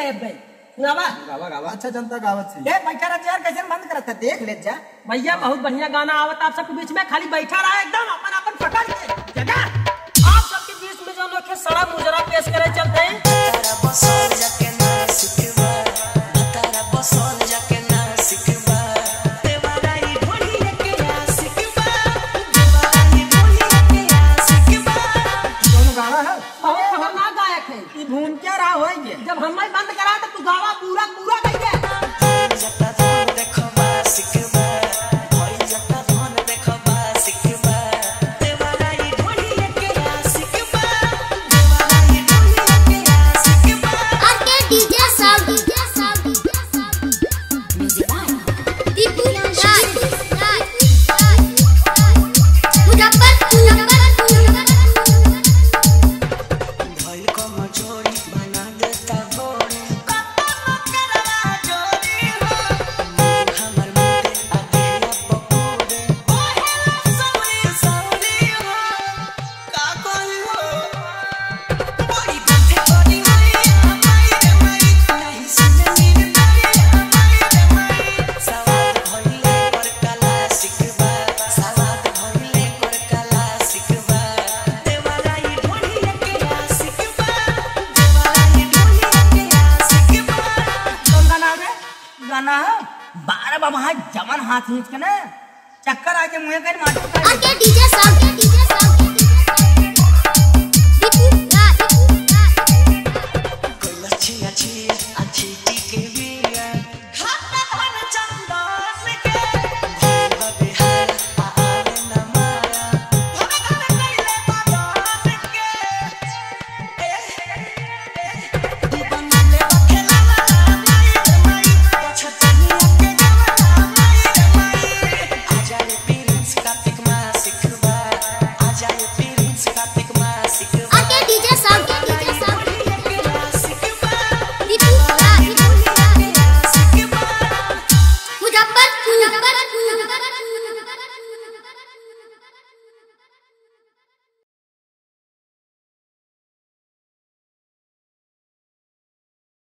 जाए भाई गावा गावा गावा अच्छा जनता गावत थी। ए बैठा रह यार, कैसे बंद करता देख ले जा भैया। बहुत बढ़िया गाना आवत आप सबके बीच में, खाली बैठा रहा एकदम अपन अपन पकड़ के जगह। आप सबके बीच में जो लोग के सड़ा मुजरा पेश करे चलते हैं। तारा बसोल जाके ना सिखबा, तारा बसोल जाके ना सिखबा, देवाराई ढोली के ना सिखबा, देवाराई ढोली के ना सिखबा। कौन गाना है? बहुत खतरनाक गायक है। ये धुन क्या रहा होएंगे? जब हम बंद करा तो तू गावा पूरा पूरा कहिए। गाना है 12 बाबा जमन हाथ खींच के ना चक्कर आके मुँह कर मार।